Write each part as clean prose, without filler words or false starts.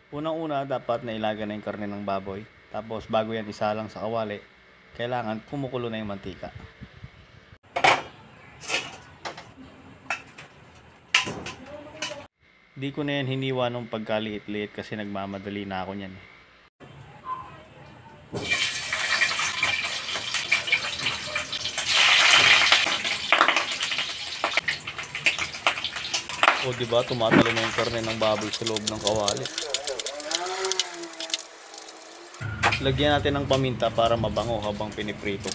Unang-una, dapat nailaga na yung karne ng baboy. Tapos bago yan isalang sa kawali, kailangan kumukulo na yung mantika. Di ko na yan hiniwa nung pagkaliit-liit kasi nagmamadali na ako niyan. O diba, tumatalo na yung karne ng baboy sa loob ng kawali. Lagyan natin ng paminta para mabango habang piniprito.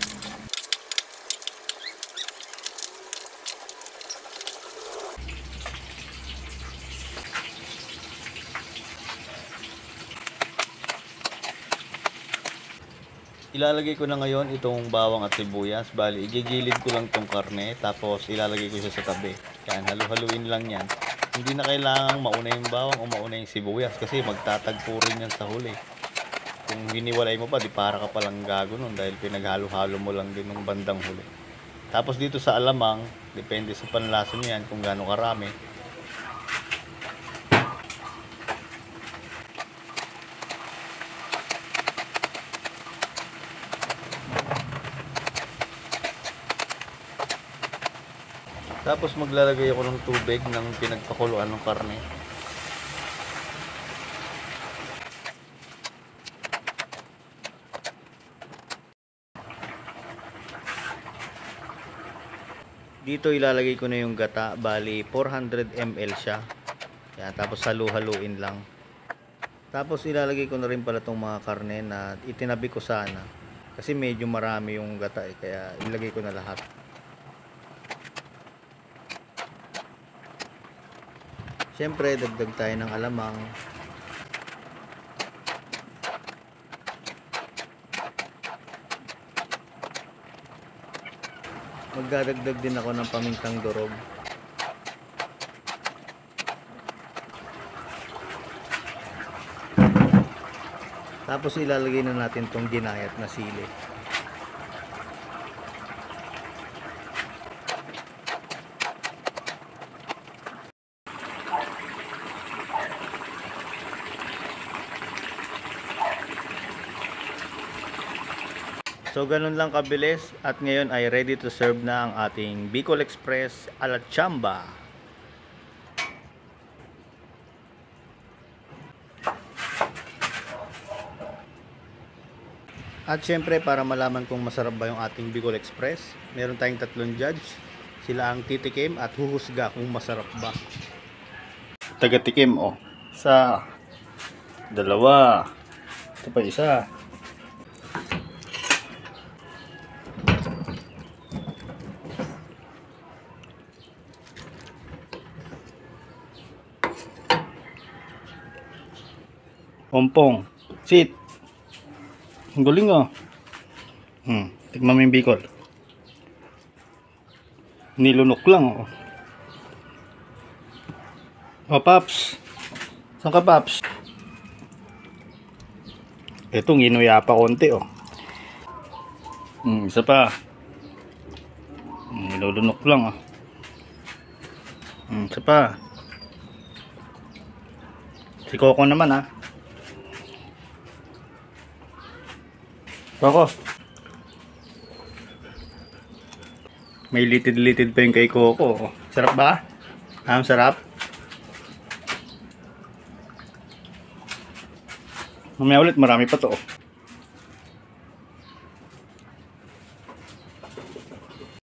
Ilalagay ko na ngayon itong bawang at sibuyas. Bali, igigilid ko lang itong karne. Tapos ilalagay ko siya sa tabi. Yan, halu-haluin lang yan. Hindi na kailangang mauna yung bawang o mauna yung sibuyas. Kasi magtatagpo rin yan sa huli. Kung hiniwalay mo pa, di para ka palang gago nun. Dahil pinaghalo-halo mo lang din ng bandang huli. Tapos dito sa alamang, depende sa panlasa nyo yan kung gaano karami. Tapos maglalagay ako ng tubig ng pinagpakuluan ng karne. Dito ilalagay ko na yung gata, bali 400 ml siya. Yan, tapos halu-haluin lang. Tapos ilalagay ko na rin pala itong mga karne na itinabi ko sana. Kasi medyo marami yung gata kaya ilagay ko na lahat. Siyempre, dagdag tayo ng alamang. Magdadagdag din ako ng pamintang durog. Tapos ilalagay na natin tong ginayat na sili. So ganun lang kabilis at ngayon ay ready to serve na ang ating Bicol Express a la Chamba. At syempre para malaman kung masarap ba yung ating Bicol Express, meron tayong tatlong judge. Sila ang titikim at huhusga kung masarap ba. Taga-tikim oh. Isa, dalawa, ito pa isa. Pompong, sit. Ang galing oh. Tikman mo yung Bicol. Nilunok lang oh. Oh, Paps. Saan ka, Paps? Ito, ginuya pa konti oh. Isa pa. Nilulunok lang oh. Isa pa. Si Coco naman ah. Coco. May litid-litid pa yung kay Coco. Sarap ba? Sarap. Mamaya ulit, marami pa to.